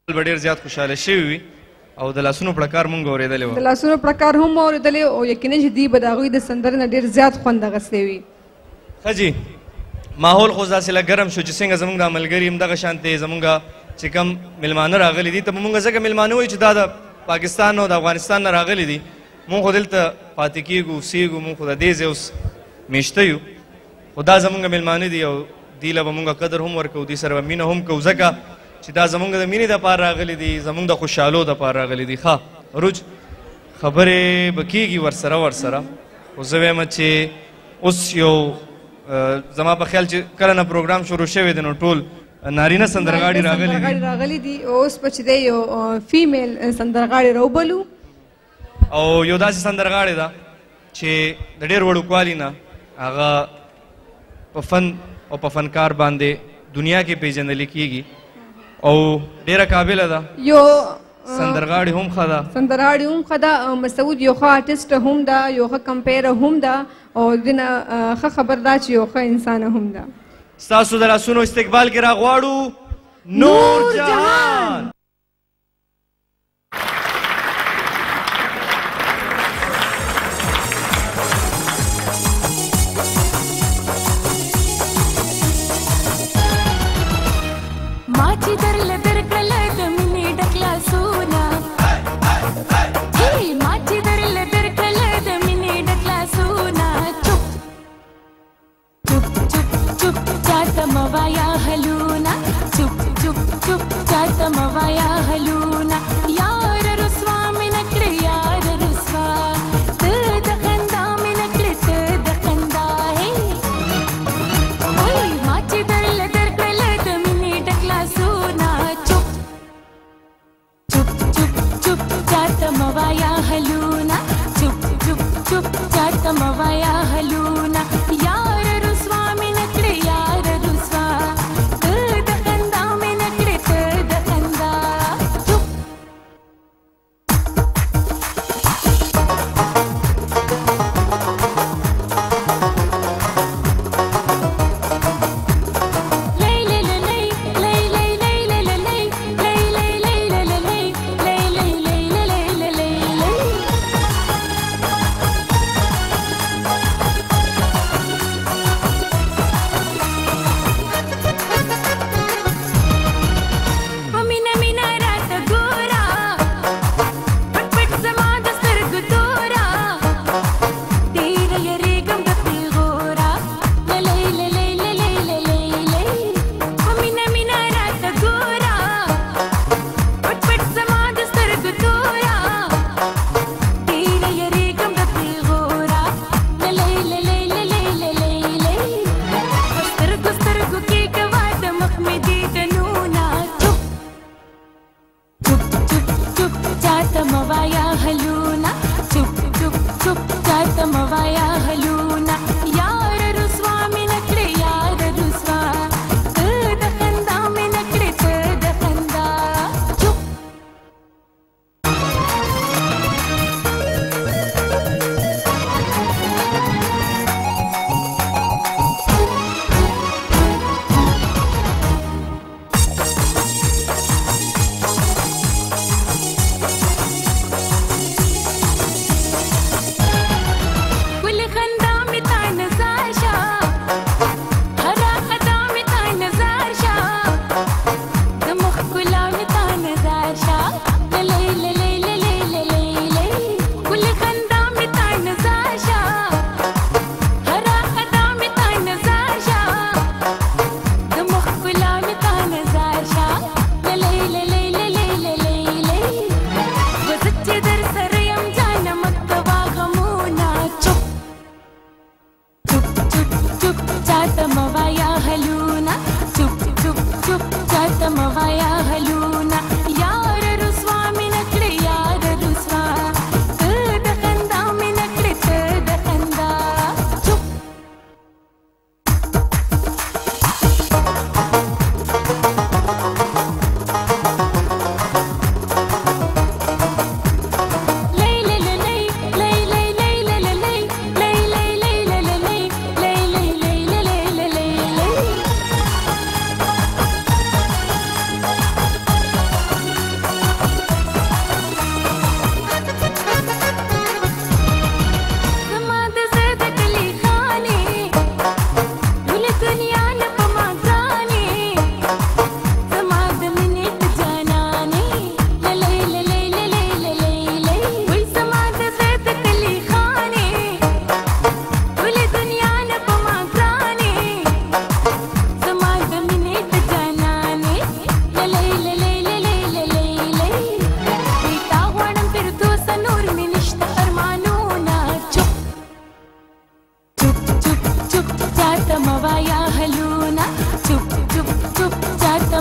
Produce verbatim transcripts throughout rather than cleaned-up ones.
به ډېر زیات خوشحاله شوي وي او د لاسونو پړکار مونږ اورېدلی و د لاسونو پړکار هم اورېدلی او یقینا چې دوی به د هغوی د سندرې نه ډېر زیات خوند اخیستی وي. ښه جي ماحول خو داسې لږ ګرم شو چې څنګه زموږ دا ملګري همدغه شانتې زموږ چې کوم میلمانه راغلي دي ته به مونږ ځکه میلمانه وایو چې دا د پاکستان او د افغانستان نه راغلي دي مونږ خو دلته پاتې کېږو اوسېږو مونږ خو د دې ځای اوس میشته یو خو دا زموږ میلمانه دي او دې له به مونږ قدر هم ورکوو دې سره به مینه هم کوو ځکه چې دا زموږ د مینې دپاره راغلي دي زموږ د خوشحالو دپاره راغلي دي. ښه روج خبرې به کېږي ورسره ورسره خو زه وایم چې اوس یو زما په خیال چې کله نه پروګرام شروع شوی دی نو ټول نارینه سندرغاړي راغلي دي راغلي دي اوس به چې دی یو فیمیل سندرغاړې راوبلو او یو داسې سندرغاړې ده چې د ډېر وړوکوالي نه هغه په فن او په فنکار باندې دنیا کې پیژندل کېږي او ډېره قابله ده یو سندرغاړې هم ښه ده سندرغاړې هم ښه ده مسعود یو ښه آرټسټ هم ده یو ښه کمپیره هم ده او دنه ښه خبر ده چې یو ښه انسان هم ده. ستاسو د لاسونو استقبال کې راغواړو نور جهان.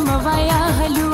موایا هلو